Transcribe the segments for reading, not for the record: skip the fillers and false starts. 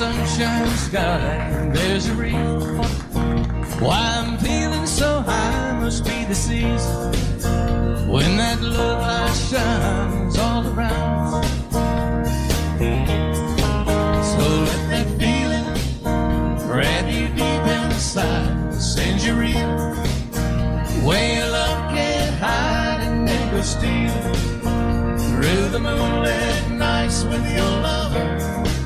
sunshine sky, there's a reason why I'm feeling so high. Must be the season when that love light shines all around. So let that feeling grab you deep inside, send you reeling where your love can't hide, and then go stealing through the moonlit nights with your lover.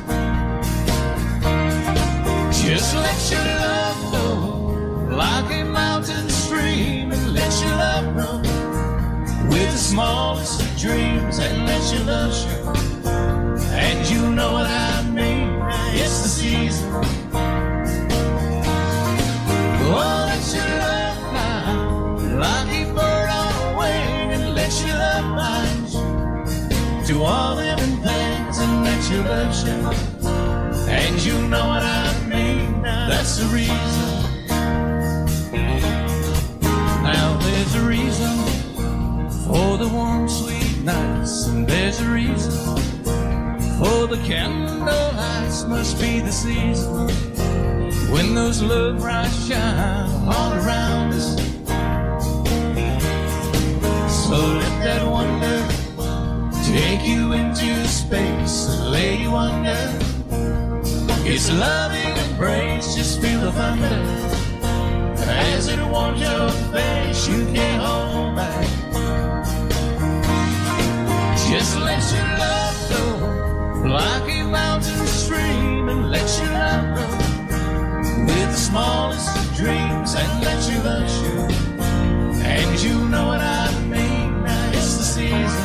Just let your love flow like a mountain stream, and let your love run with the smallest of dreams, and let your love show. And you know what I mean, it's the season. Oh, let your love fly like a bird on a wing, and let your love bind you to all living things, and let your love show. And you know what I mean, that's the reason. Now there's a reason for the warm sweet nights, and there's a reason for the candle lights. Must be the season when those love lights shine all around us. So let that wonder take you into space and lay you under. It's loving embrace, just feel the thunder as it warms your face. You can't hold back. Just let your love flow like a mountain stream, and let your love grow with the smallest of dreams, and let your love show. And you know what I mean, it's the season.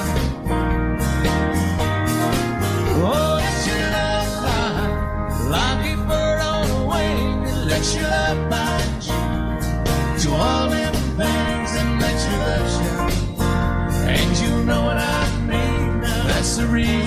Oh, let your love fly like a bird on a wing, and let your love bind you to all living things, and let your love show. And you know what I mean, that's the reason.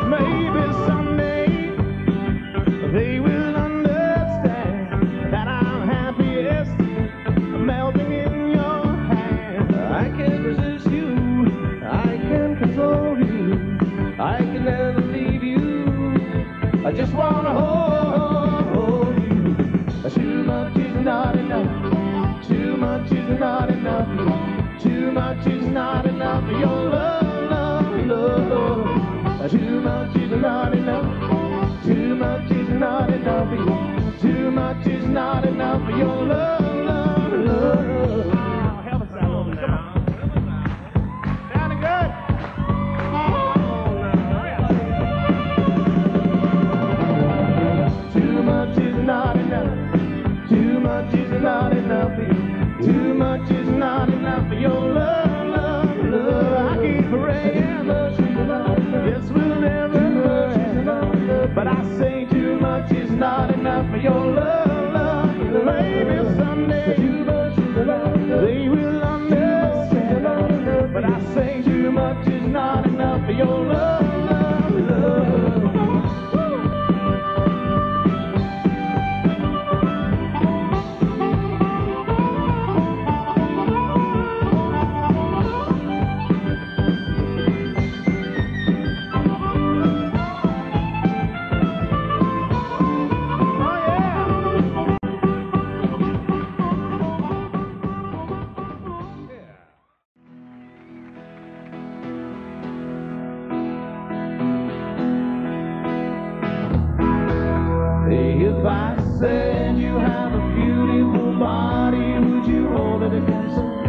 Maybe someday they will understand that I'm much is not enough for your love, love, love. Too much is not enough. Too much is not enough for you. Too much is not enough for your love, love, love. Oh, help us out over there. Sounding good. Too much is not enough. Too much is not enough for you. Too much is not enough for your love, love, love. I keep praying, yes, we'll never hurt. But I say too much is not enough for your love, love. Maybe someday they will understand. But I say too much is not enough for your love, love, love. If I said you have a beautiful body, would you hold it against me?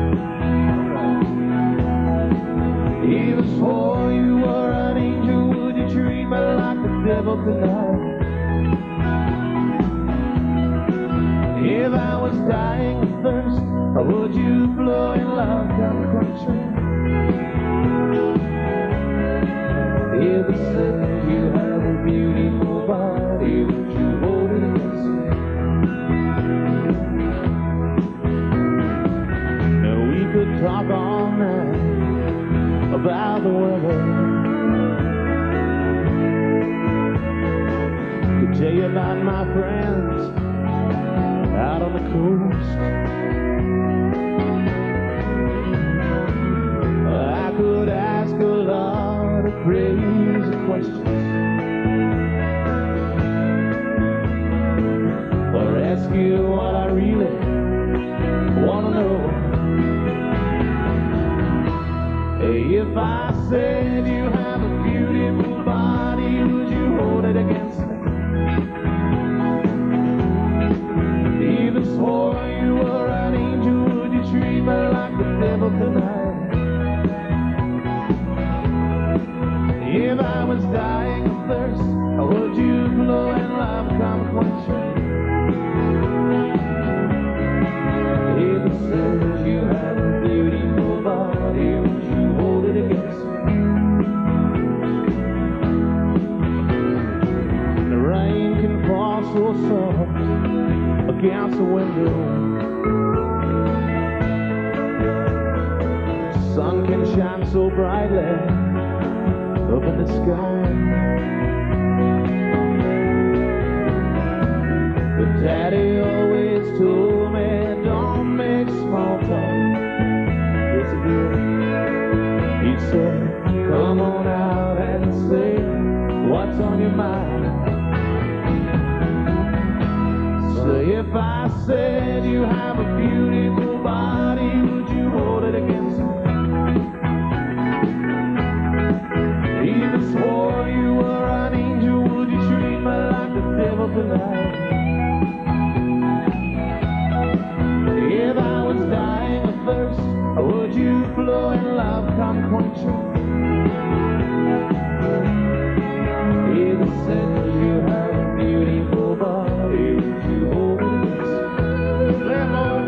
If I swore you were an angel, would you treat me like the devil tonight? If I was dying of thirst, would you blow in love down the country? If I said you have a beautiful body, would you hold it against me? Now we could talk all night about the weather. Could tell you about my friends out on the coast. I could ask a lot of crazy questions, or ask you what I really want to know. If I said you have a beautiful body, would you hold it against me? Even swore you were an angel, would you treat me like the devil tonight? If I was dying of thirst, would you blow in love come quenching? If I said you have a beautiful body, would you hold it against me? The rain can fall so soft against the window. The sun can shine so brightly up in the sky. But Daddy always told me, don't make small talk. Yes, he did. He said, come on out and say what's on your mind. So if I said you have a beautiful body, would you hold it against me? Even swore you were an angel, would you treat me like the devil tonight? If I was dying of thirst, would you blow in love come quenching? If I said you have a beautiful body, would you hold it against me? Lemon.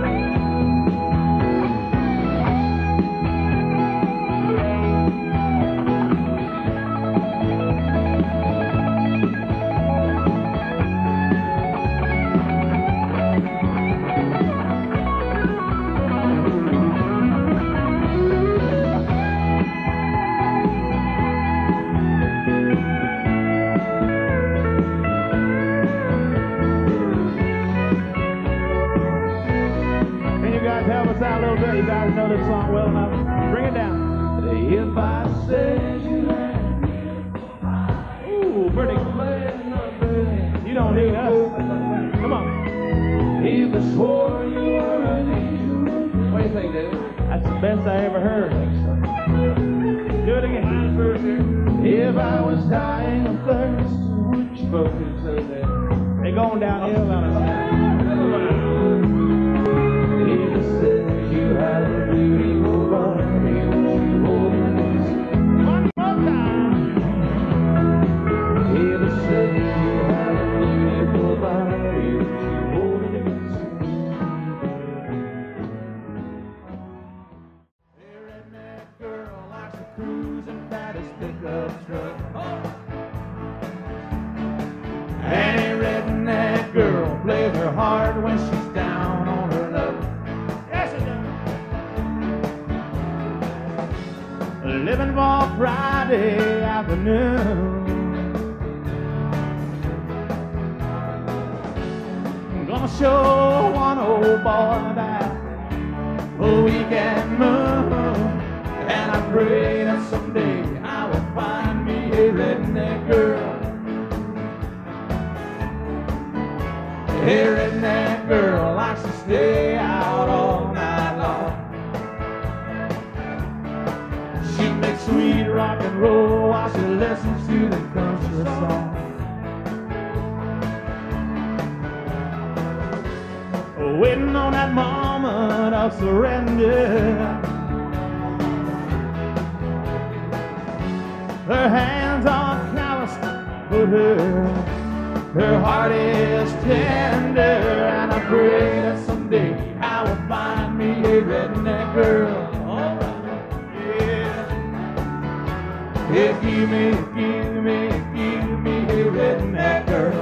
Out a little bit. You guys know this song well enough. Bring it down. If I said you had, ooh, pretty. You don't need us. Come on. If I swore you were an angel. Wait, you think, David? That's the best I ever heard. Do it again. If I was dying of thirst, which boat is so there? They're going downhill on us now. If I said you had a beautiful body, would you hold me next? One more time. If I said you had a beautiful body, would you hold me next? The redneck girl likes to cruise and ride his pickup truck. Any redneck girl plays her hard when she's down on her luck. Yes, it does. Living for Friday afternoon. I'm gonna show one old boy that weekend moon, and I pray that someday I will find me a redneck girl. A redneck girl likes to stay out all night long. She makes sweet rock and roll while she listens to the country song. Waiting on that moment of surrender. Her hands are calloused, but her heart is tender, and I pray that someday I will find me a redneck girl. All right, yeah. Yeah, give me a redneck girl.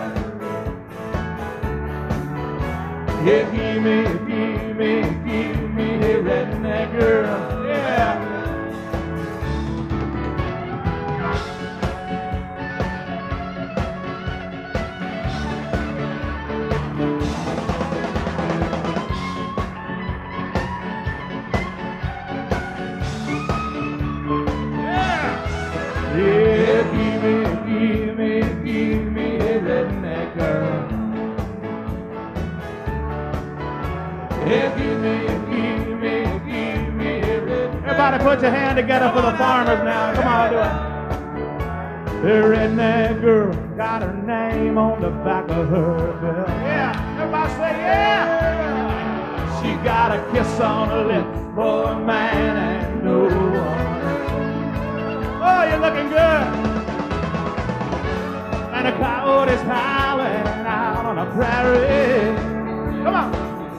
Yeah, give me a redneck girl. Yeah. Yeah, give me a redneck girl. Yeah, give me a redneck. Everybody put your hand together for the farmers now. Come on, do it. The redneck girl got her name on the back of her belt. Yeah, everybody say yeah. She got a kiss on her lips for a man and no one. Oh, you're looking good. And a coyote is howling out on a prairie. Come on.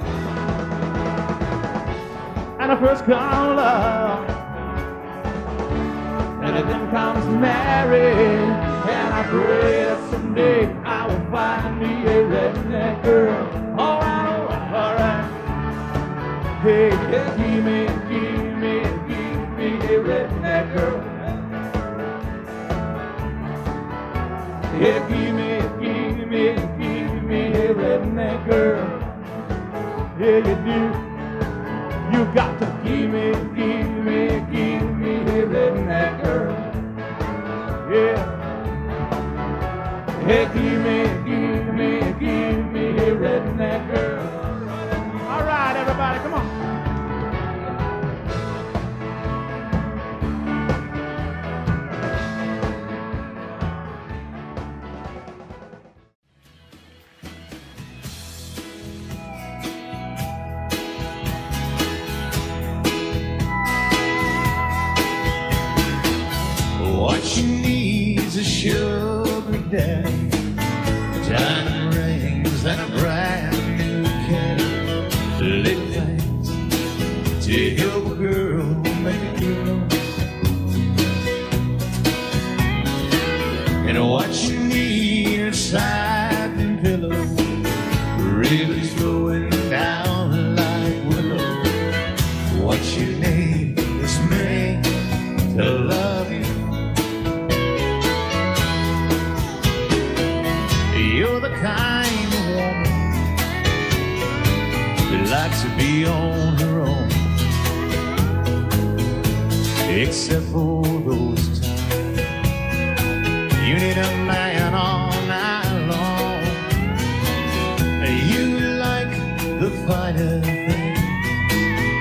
And the first comes love, and then comes marriage. And I pray that someday I will find me a redneck girl. All right. Hey, give me a redneck girl. Yeah, give me a redneck girl. Yeah, you do. You got to give me a redneck girl. Yeah. Hey, give me a redneck girl. All right, everybody, come on. What she needs is sugar daddy, diamond rings and a brand new caddy. Little things to help a girl make a girl. And what you need is side and pillow, rivers flowing down like willow. What you need is me to love you. You're the kind of woman that likes to be on her own, except for those times you need a man all night long. You like the finer things,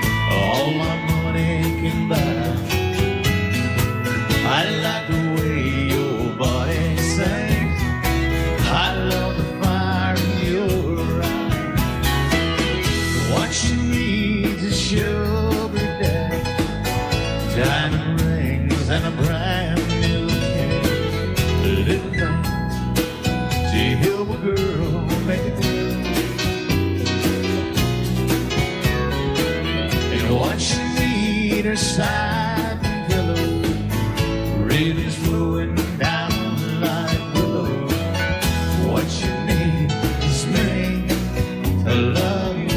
need her side and pillow, rivers flowing down like willow. What you need is me to love you.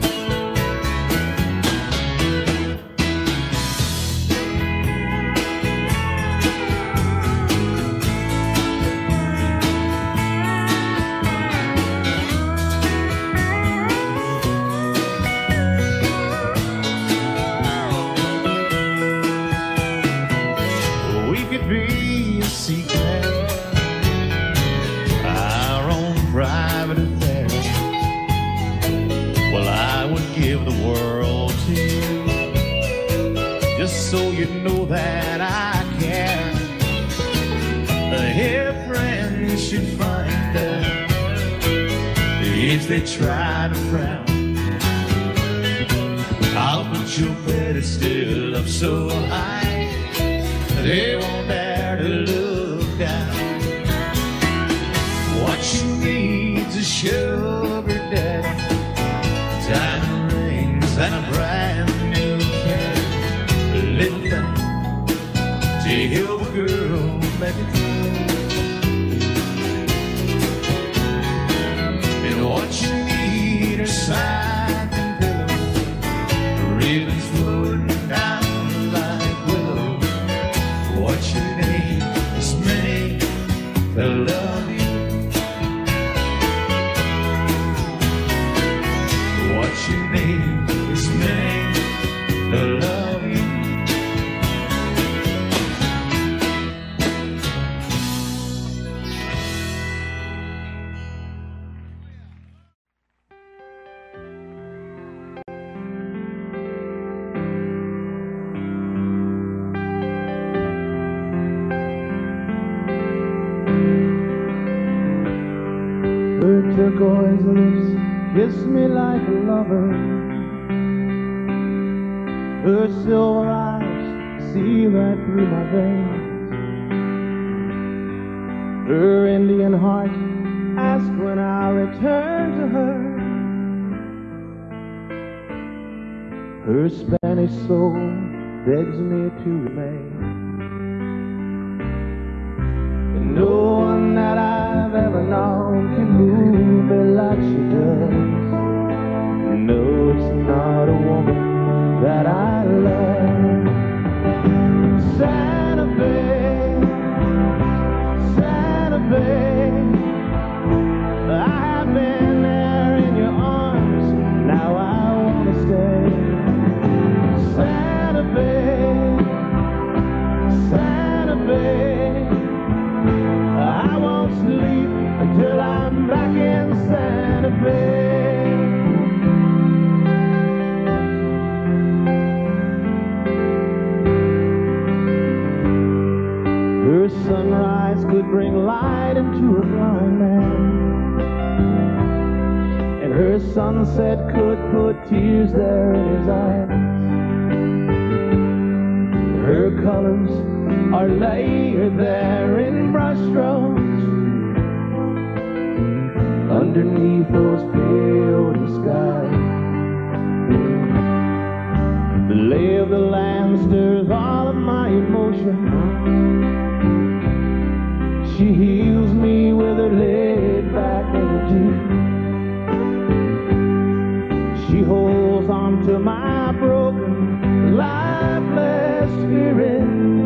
Be a secret, our own private affair. Well, I would give the world to you, just so you know that I care. If friends should find out, if they try to frown, I'll put your pedestal up so high they won't dare to look down. What you need's a sugar daddy, diamond rings and a brand new cat. A little thing to help a girl make it through. And what you need are side and pillow, ribbons flowing down. What you need is me to love you. What you need is me to love you. Her turquoise lips kiss me like a lover. Her silver eyes see right through my veins. Her Indian heart asks when I'll return to her. Her Spanish soul begs me to remain. And no one that I've ever known can move me like she does. No, it's not a woman that I love. Santa Fe, Santa Fe, I have been there in your arms, now I want to stay. Santa Fe, Santa Fe, I won't sleep until I'm back in Santa Fe. Her sunrise could bring light into a blind man, and her sunset could put tears there in his eyes. Her colors are layered there in brushstrokes underneath those pale skies. The lay of the land stirs all of my emotions. She heals me with her laid-back energy. She holds on to my broken, lifeless spirit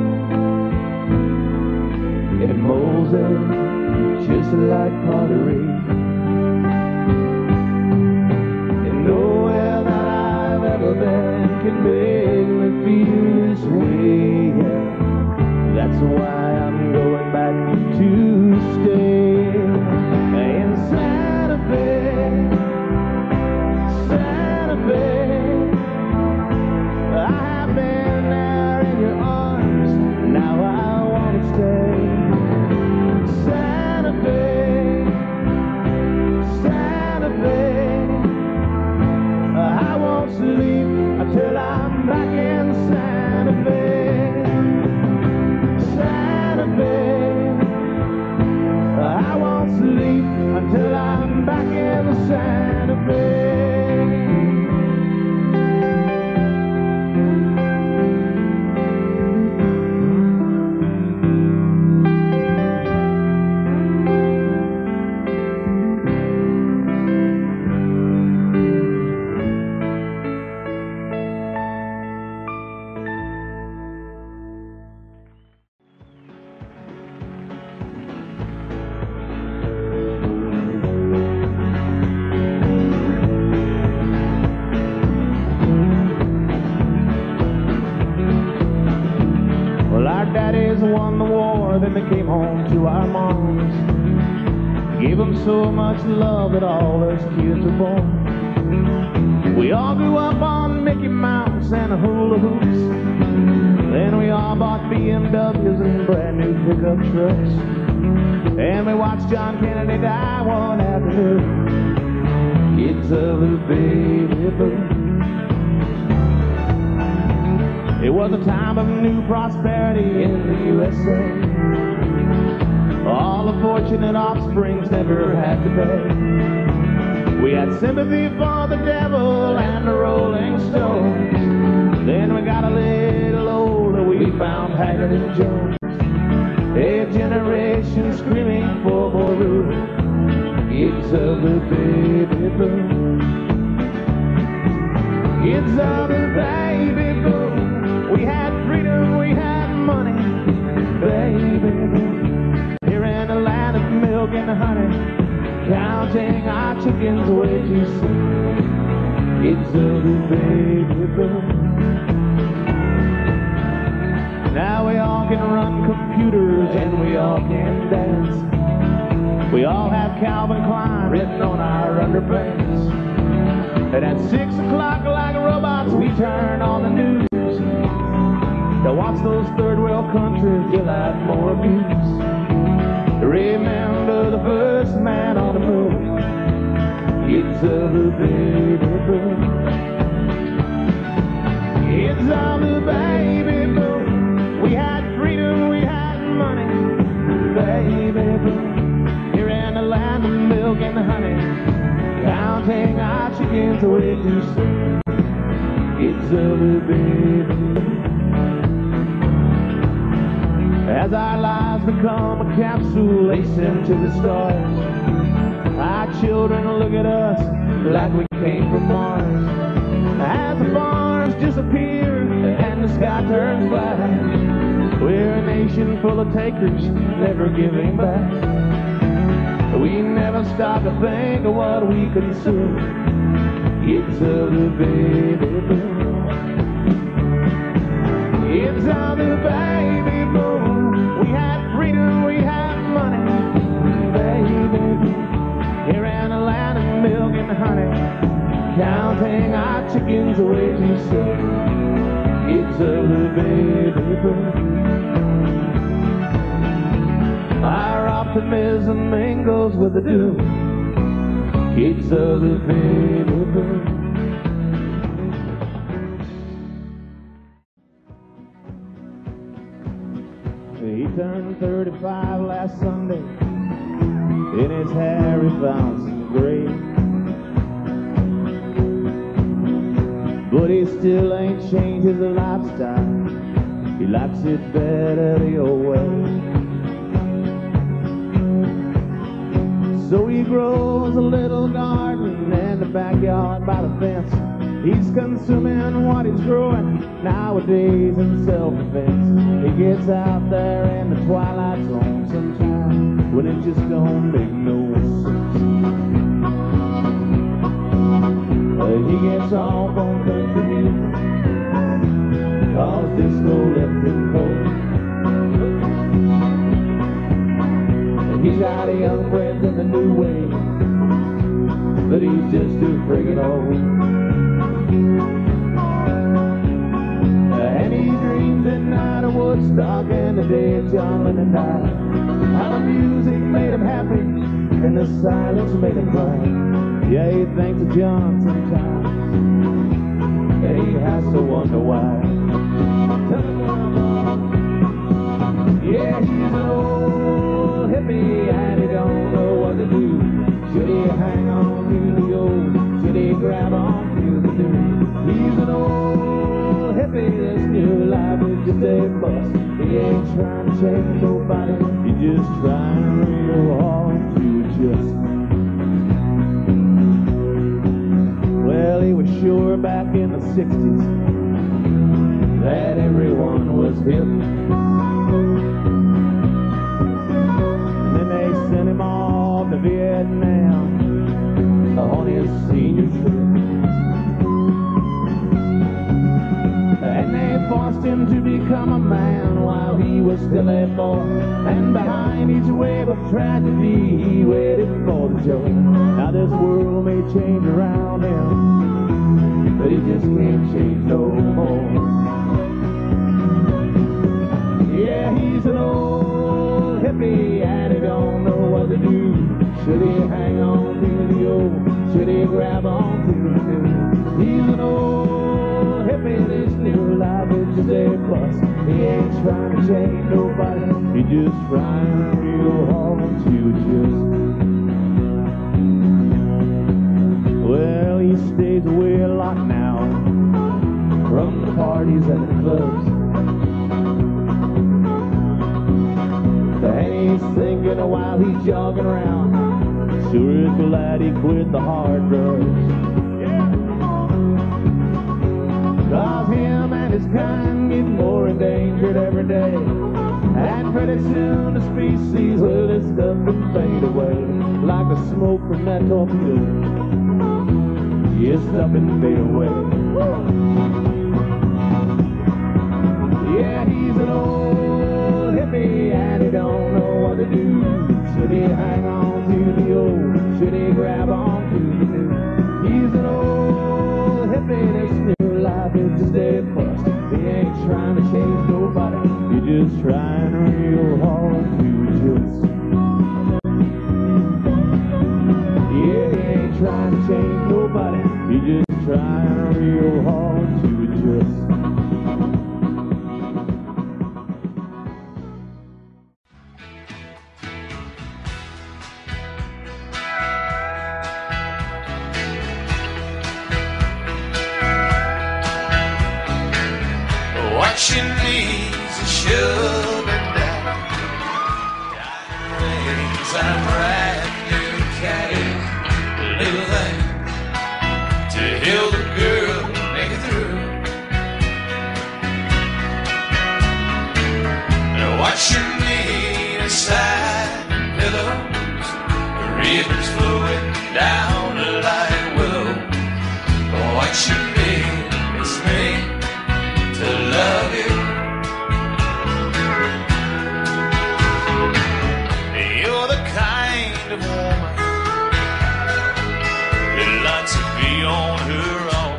and molds it just like pottery. And nowhere that I've ever been can make me feel this way. That's why I'm going back to stay in Santa Fe, Santa Fe. I have been there in your arms, now I want to stay. Santa Fe, Santa Fe, I won't sleep until I'm back in Santa Fe. Santa Fe, I won't sleep until I'm back in Santa Fe. boys won the war, then they came home to our moms. Gave them so much love that all those kids were born. We all grew up on Mickey Mouse and hula hoops. Then we all bought BMWs and brand new pickup trucks. And we watched John Kennedy die one afternoon. Kids of the baby boom. It was a time of new prosperity in the USA. All the fortunate offsprings never had to pay. We had sympathy for the devil and the Rolling Stones. Then we got a little older, we found Haggard and Jones. A generation screaming for more rule. Kids of the baby boom. Kids of the baby boom. We had freedom, we had money, baby boom. Here in the land of milk and honey, counting our chickens way too soon. Kids of the baby boom. Now we all can run computers and we all can dance. We all have Calvin Klein written on our underpants. And at 6 o'clock like robots we turn on the news to watch those third world countries deal out more abuse. Remember the first man on the moon. Kids of the baby boom. Kids of the baby boom. We had freedom, we had money, baby boom. Here in the land of milk and honey, counting our chickens away too soon. Kids of the baby boom. As our lives become a capsule lacing to the stars, our children look at us like we came from Mars. As the farms disappear and the sky turns black, we're a nation full of takers, never giving back. We never stop to think of what we consume. Kids of the baby boom. Kids of the baby boom. We had freedom, we had money, baby boom. Here in the land of milk and honey, counting our chickens away too soon. Kids of the baby boom. Our optimism mingles with the doom. Kids of the baby boom. He turned 35 last Sunday. In his hair he found some gray, but he still ain't changed his lifestyle. He likes it better the old way. So he grows a little garden in the backyard by the fence. He's consuming what he's growing nowadays in self-defense. He gets out there in the twilight zone sometimes when it just don't make no sense. He gets off on country music, cause disco left him cold. He's got a young friend in the new wave, but he's just too friggin' old. And he dreams at night of Woodstock and the day John Lennon died. How the music made him happy and the silence made him cry. Yeah, he thinks of John sometimes, and he has to wonder why. Yeah, he's an old hippie and he don't know what to do. Should he hang on to the old? Should he grab on to the new? He's an old hippie, this new life is just a bust. He ain't trying to change nobody, he's just trying real hard to adjust. Well, he was sure back in the 60s that everyone was hip. And then they sent him off to Vietnam on his senior trip. And they forced forced him to become a man while he was still a boy. And behind each wave of tragedy, he waited for the joy. Now this world may change around him, but he just can't change no more. Yeah, he's an old hippie and he don't know what to do. Should he hang on to the old? Should he grab on to the new? He's an old hippie, this new life is just a bust. He ain't trying to change nobody, he's just trying real hard to adjust. Well, he stays away a lot now from the parties and the clubs. And he's thinking while he's jogging around, sure is glad he quit the hard drugs. Cause him and his kind get more endangered every day. And pretty soon the species will just up and fade away. Like the smoke from that torpedo, just up and fade away. Yeah, he's an old hippie and he don't know what to do. Should he hang on to the old? Should he grab on to the new? He's an old hippie, this new life is just a bust. He ain't trying to change nobody, he's just trying real hard to adjust. Yeah, he ain't trying to change nobody, he's just trying real hard to adjust. What she needs is sugar down, diamond rings and a brand new caddy, little thing to heal the girl, make it through. And what she needs is side pillows, the ribbons flowing down like willow. What she needs is me to love you. You're the kind of woman that likes to be on her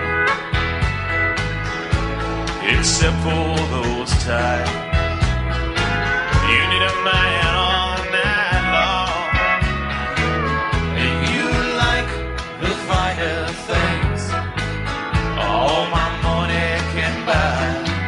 own, except for those times you need a man all night long. You like the finer things all my money can buy.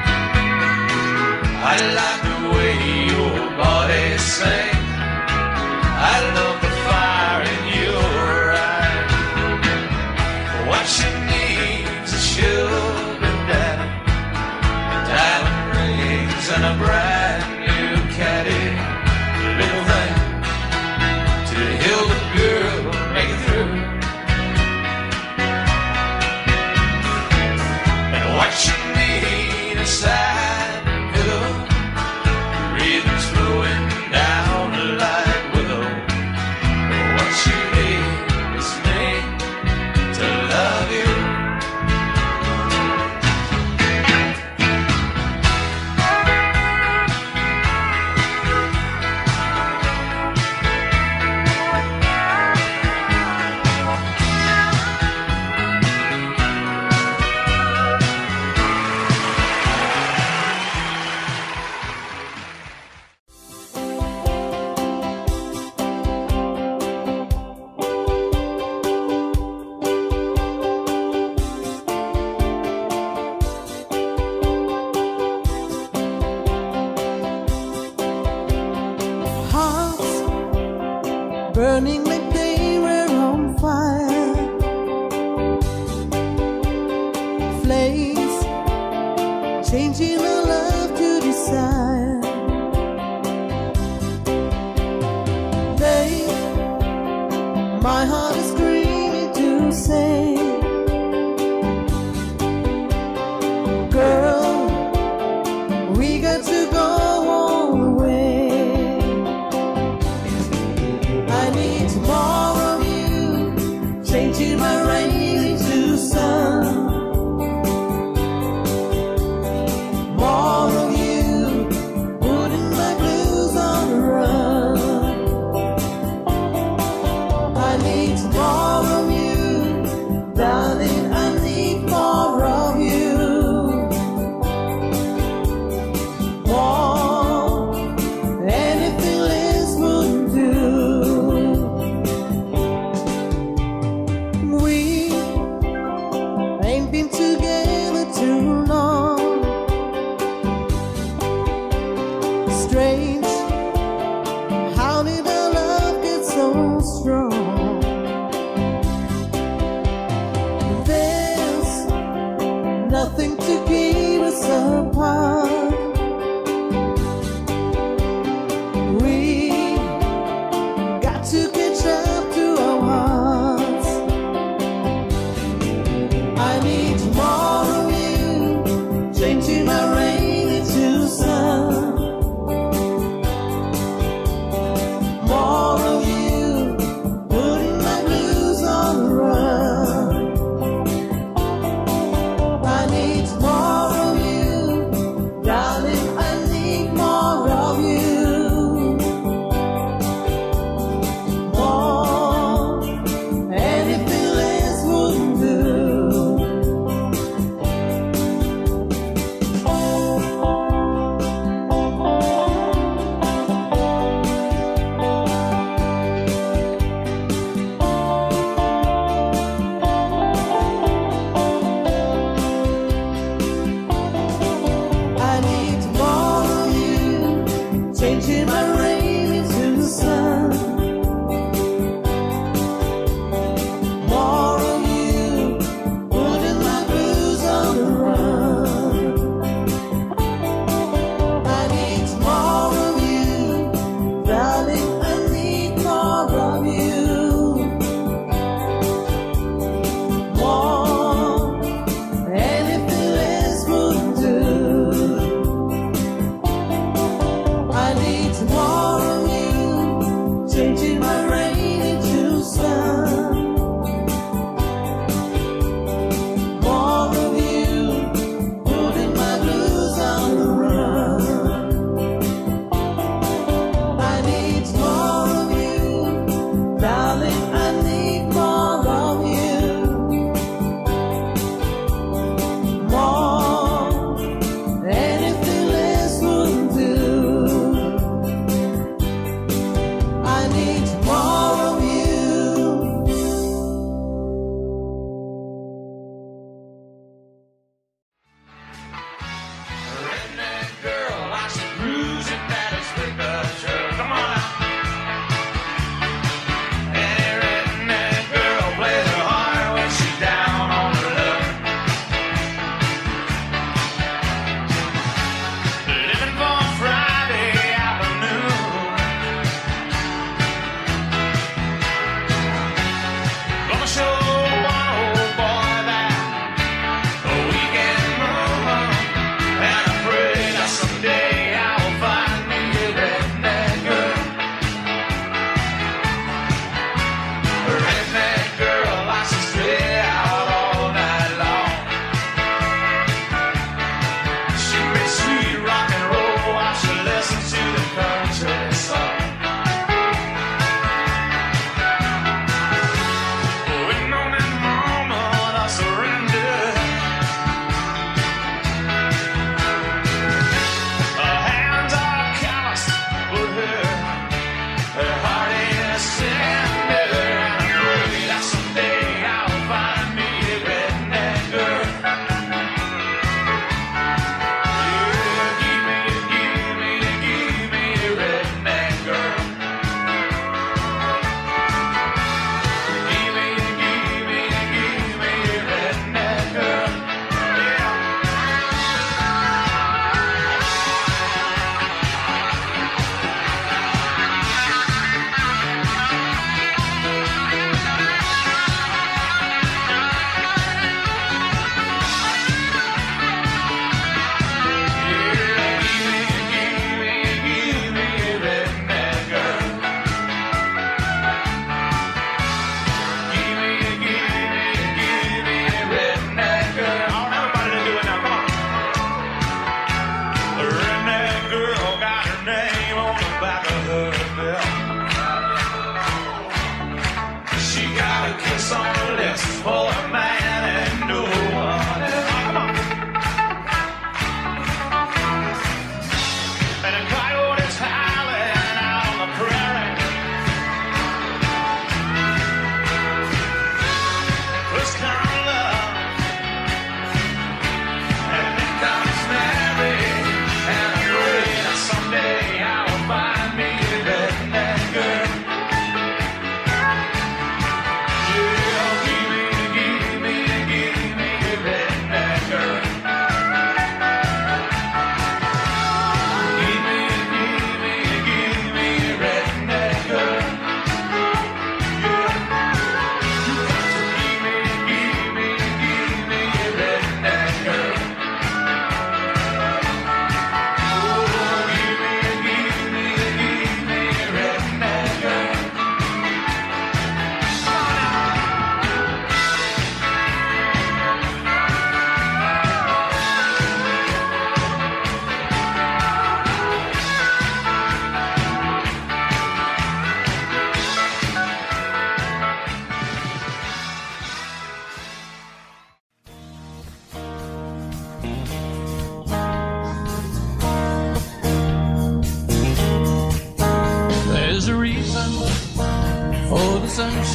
I like the way your body sings. I love the fire in your eyes. What she needs is sugar daddy, diamond rings and a brand new caddy, little thing to heal the girl, make it through. And what she needs is side pillow, rhythms flowing down like willow. What she needs is me to love you. Burning like they were on fire. Flames changing our love to desire. My heart is screaming to say, girl, we got to go all the way. I need more of you, changing my rain into sun. More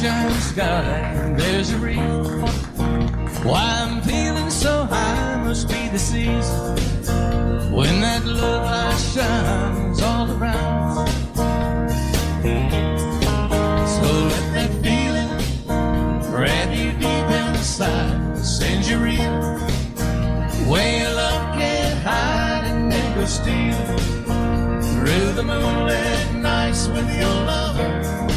sunshine sky, and there's a reason why I'm feeling so high. Must be the season when that love light shines all around. So let that feeling grab you deep inside, send you reeling where your love can't hide, and then go stealing through the moonlit nights with your lover.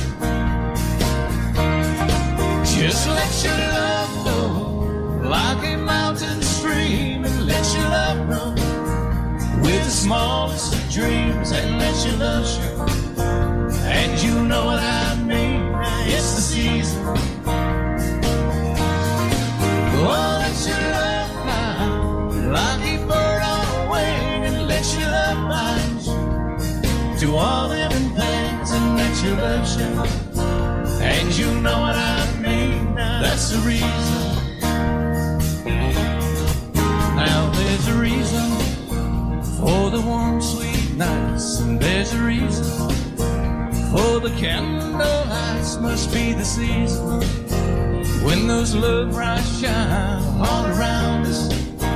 Just let your love flow like a mountain stream, and let your love run with the smallest of dreams, and let your love show. And you know what I mean, it's the season. Oh, let your love fly like a bird on a wing, and let your love bind you to all living things, and let your love show. And you know what I mean, that's the reason. Now there's a reason for the warm sweet nights, and there's a reason for the candle lights. Must be the season when those love lights shine all around us.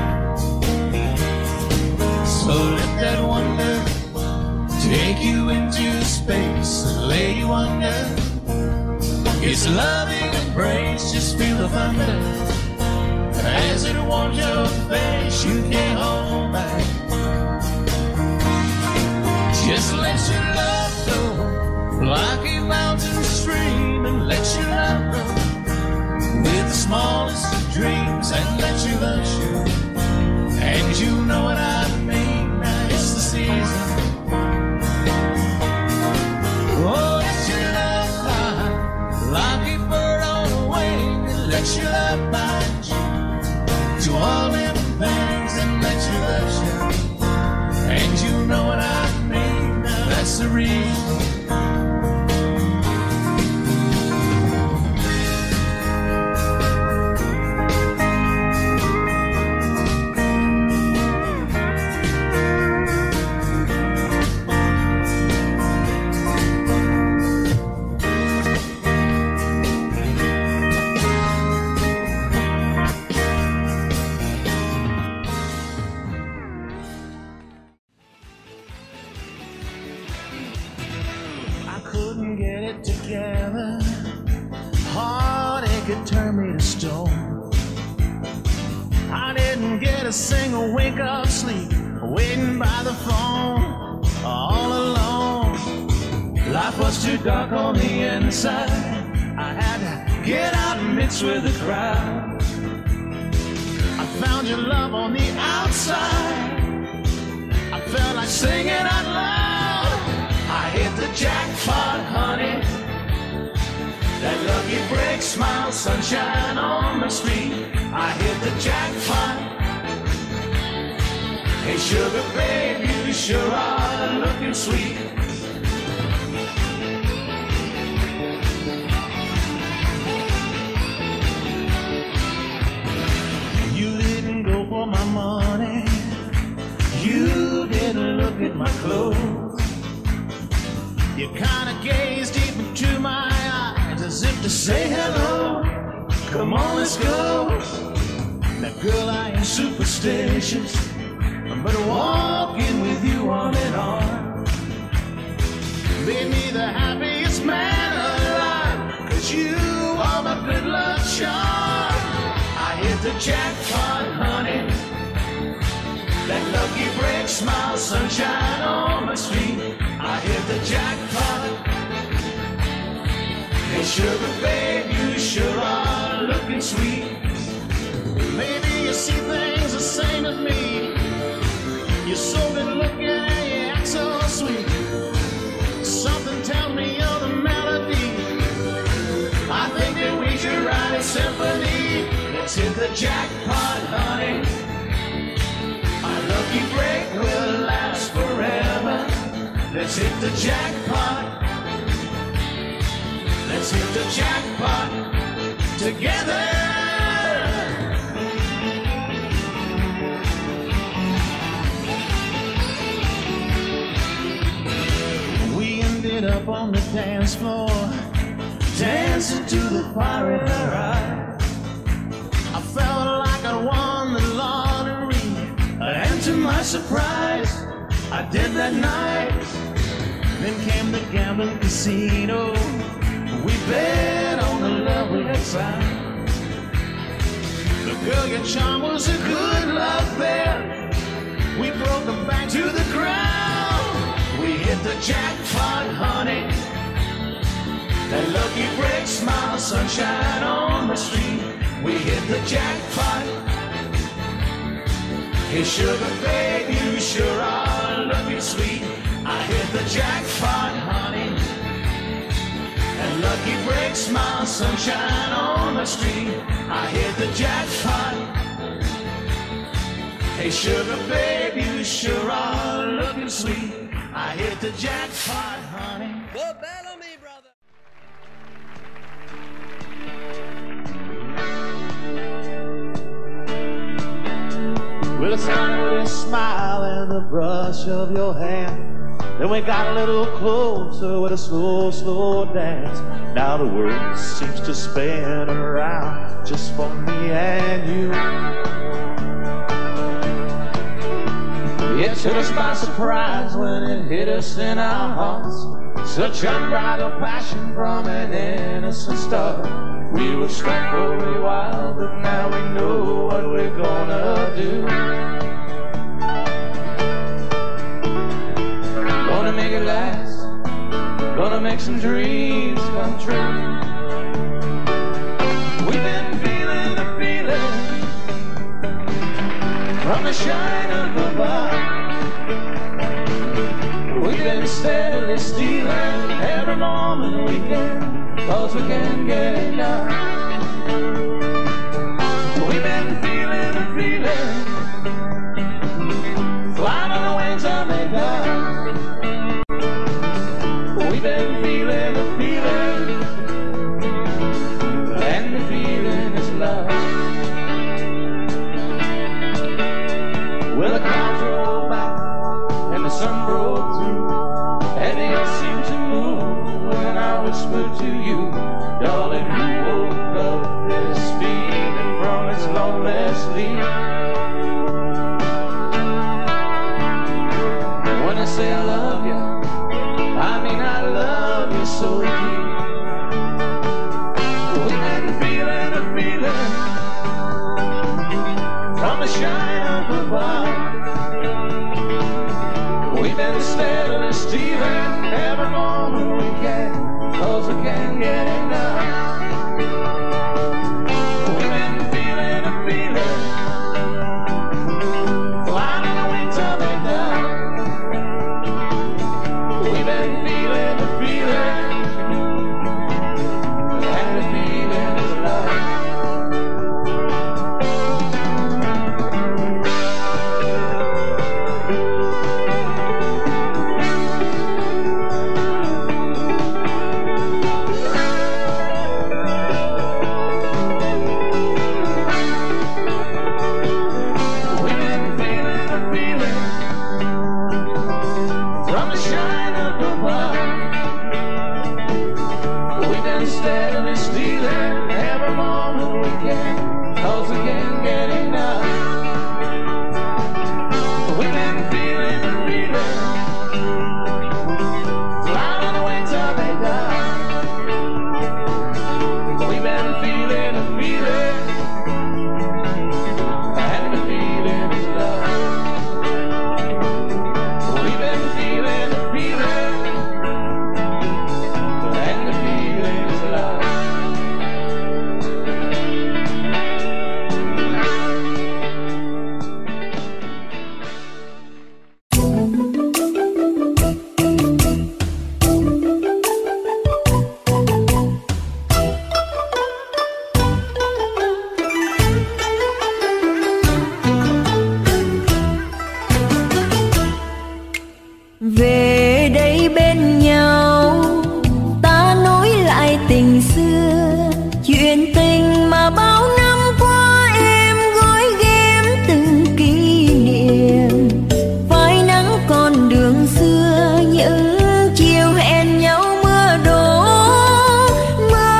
So let that wonder take you into space and lay you under its loving embrace. Just feel the thunder as it warms your face. You can't hold back. Just let your love flow like a mountain stream, and let your love run with the smallest of dreams, and let your love show. And you know what I mean, it's the season. Oh, let your love fly like a bird on a wing, and let your love bind you to all living things, and let your love show. And you know what I mean, that's the reason. A single wink of sleep, waiting by the phone, all alone. Life was too dark on the inside. I had to get out and mix with the crowd. I found your love on the outside. I felt like singing out loud. I hit the jackpot, honey. That lucky break, smile, sunshine on the street. I hit the jackpot. Hey sugar babe, you sure are looking sweet. You didn't go for my money, you didn't look at my clothes. You kinda gazed deep into my eyes as if to say hello. Come on, let's go. Now girl, I ain't superstitious, but walking with you arm in arm made me the happiest man alive, 'cause you are my good luck charm. I hit the jackpot, honey. That lucky break, smile, sunshine on my street. I hit the jackpot. Hey sugar babe, you sure are looking sweet. Maybe you see things the same as me. You're so good looking and you act so sweet. Something tells me you're the melody. I think that we should write a symphony. Let's hit the jackpot, honey. Our lucky break will last forever. Let's hit the jackpot. Let's hit the jackpot together. Up on the dance floor, dancing to the fire in her eyes. I felt like I won the lottery, and to my surprise, I did that night. Then came the gambling casino. We bet on the love we had found. The girl you charmed was a good love bear. We broke the bank to the ground. We hit the jackpot, honey. That lucky break, smile, sunshine on the street. We hit the jackpot. Hey sugar babe, you sure are looking sweet. I hit the jackpot, honey. That lucky break, smile, sunshine on the street. I hit the jackpot. Hey sugar babe, you sure are looking sweet. I hit the jackpot, honey. The Bellamy Brothers. With a sign with a smile and the brush of your hand. Then we got a little closer with a slow, slow dance. Now the world seems to spin around just for me and you. It took us by surprise when it hit us in our hearts. Such unbridled passion from an innocent start. We were strawberry wild, but now we know what we're gonna do. Gonna make it last, gonna make some dreams come true. We've been feeling the feeling from the shine of the above. We've been steadily stealing every moment we can, 'cause we can't get enough. We've been feeling the feeling, flying on the wings of the dove. We've been feeling the feeling, and the feeling is love. Well, the clouds rolled back and the sun broke through, and the earth seemed to move when I whispered to you, darling, who woke up this feeling from its lonely sleep? When I say I love you, I mean I love you so deep. We've been feeling the feeling from the shine of above. We've been steadily stealing every moment we can, 'cause we can't get enough. We've been feeling the feeling, flying on the wings of the dove. We've been feeling the feeling, and the feeling is love. xưa những chiều hẹn nhau mưa đổ mưa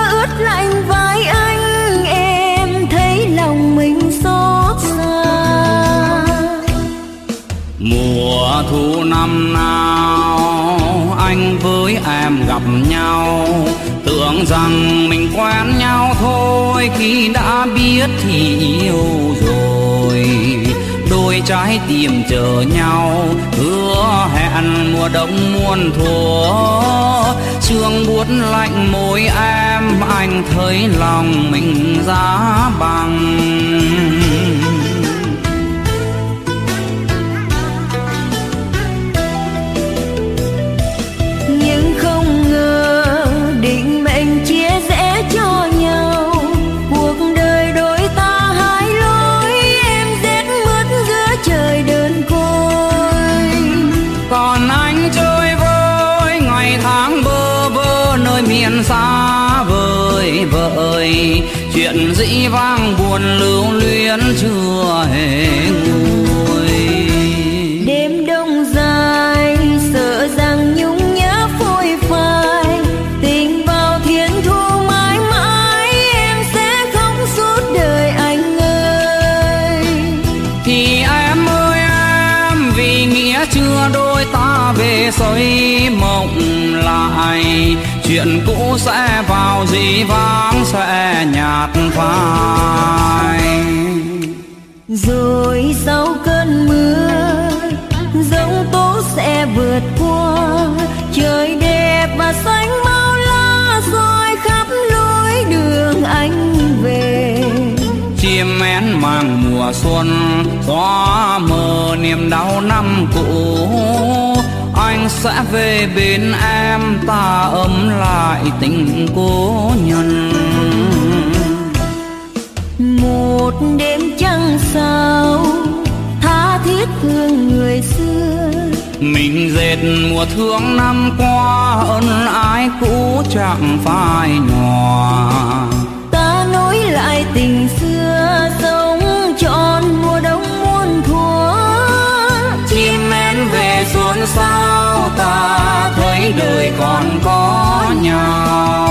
Mùa thu năm nào anh với em gặp nhau, tưởng rằng mình quen nhau thôi, khi đã biết thì yêu rồi. Đôi trái tim chờ nhau, hứa hẹn mùa đông muôn thuở. Sương buốt lạnh môi em, anh thấy lòng mình giá băng. Nhưng không ngờ định mệnh chia rẽ cho nhau, cuộc đời đôi ta hai lối, em rét mướt giữa trời đơn côi. Còn anh chơi vơi ngày tháng bơ vơ nơi miền xa vời vợi, chuyện dĩ vang buồn lưu luyến chưa hề nguôi. Đêm đông dài sợ rằng nhung nhớ phôi phai, tình vào thiên thu mãi mãi, em sẽ khóc suốt đời anh ơi. Thì em ơi em, vì nghĩa chưa đôi ta về xây mộng lại, chuyện cũ sẽ vào dĩ vãng sẽ nhạt phai. Rồi sau cơn mưa giông tố sẽ vượt qua, trời đẹp và xanh bao la roi khắp lối đường anh về. Chim én mang mùa xuân xóa mờ niềm đau năm cũ, anh sẽ về bên em, ta ấm lại tình cố nhân. Một đêm trăng sao tha thiết thương người xưa, mình dệt mùa thương năm qua, ân ái cũ chẳng phai nhòa. Ta nối lại tình xưa, sống trọn mùa đông muôn thuở. Chim én về xuân sao, ta thấy đời còn có nhau.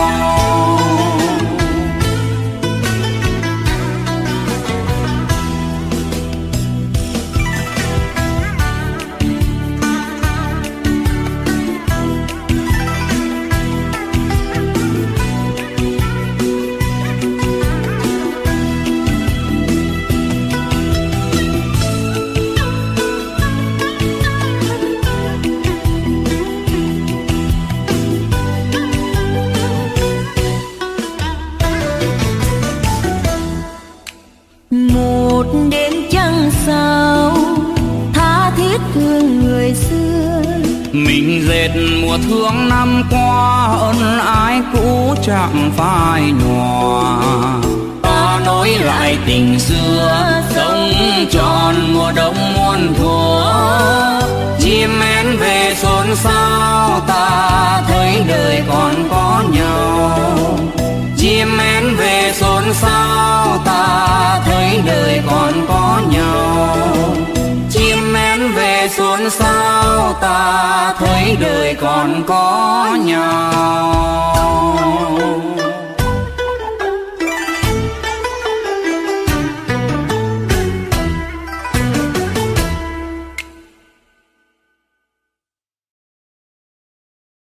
Một đêm trăng sao tha thiết thương người xưa, mình dệt mùa thương năm qua, ân ái cũ chẳng phai nhòa. Ta nối lại tình xưa, sống trọn mùa đông muôn thuở. Chim én về xuân sao, ta thấy đời còn có nhau. Chim én về xuân sao, ta thấy đời còn có nhau. Chim én về xuân sao, ta thấy đời còn có nhau.